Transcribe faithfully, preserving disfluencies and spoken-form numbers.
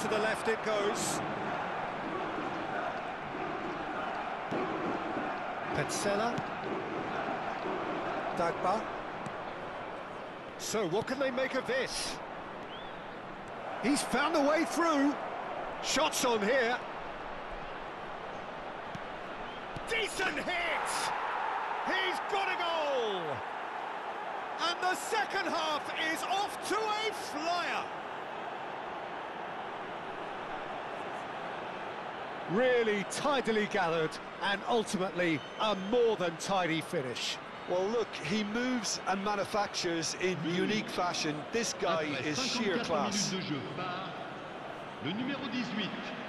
to the left it goes. Petzela. Dagba. So what can they make of this? He's found a way through. Shots on here. Decent hit! He's got a goal! And the second half is off to a flyer. Really tidily gathered, and ultimately a more than tidy finish. Well, look, he moves and manufactures in unique fashion. This guy is sheer class. Le numéro dix-huit.